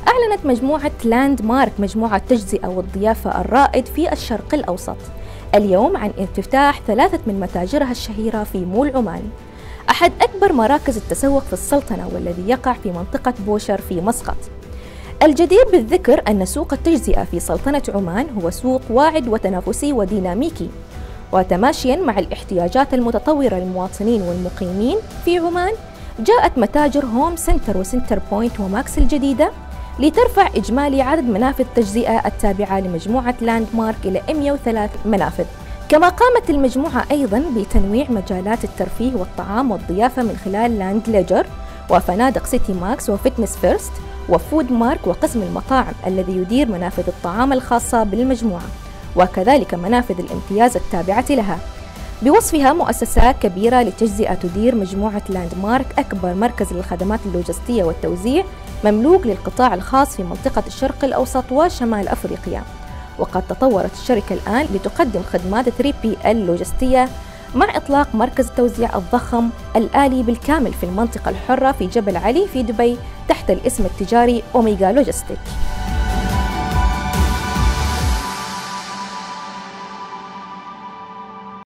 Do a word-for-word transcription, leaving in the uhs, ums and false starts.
أعلنت مجموعة لاند مارك مجموعة التجزئة والضيافة الرائد في الشرق الأوسط اليوم عن افتتاح ثلاثة من متاجرها الشهيرة في مول عمان، أحد أكبر مراكز التسوق في السلطنة والذي يقع في منطقة بوشر في مسقط. الجدير بالذكر أن سوق التجزئة في سلطنة عمان هو سوق واعد وتنافسي وديناميكي، وتماشياً مع الاحتياجات المتطورة للمواطنين والمقيمين في عمان، جاءت متاجر هوم سنتر وسنتر بوينت وماكس الجديدة لترفع إجمالي عدد منافذ التجزئة التابعة لمجموعة لاند مارك إلى مئة وثلاث منافذ. كما قامت المجموعة أيضاً بتنويع مجالات الترفيه والطعام والضيافة من خلال لاند ليجر وفنادق سيتي ماكس وفتنس فيرست وفود مارك وقسم المطاعم الذي يدير منافذ الطعام الخاصة بالمجموعة، وكذلك منافذ الامتياز التابعة لها. بوصفها مؤسسة كبيرة للتجزئة تدير مجموعة لاند مارك أكبر مركز للخدمات اللوجستية والتوزيع مملوك للقطاع الخاص في منطقة الشرق الأوسط وشمال أفريقيا. وقد تطورت الشركة الآن لتقدم خدمات ثري بي إل لوجستية مع إطلاق مركز التوزيع الضخم الآلي بالكامل في المنطقة الحرة في جبل علي في دبي تحت الاسم التجاري أوميغا لوجستيك.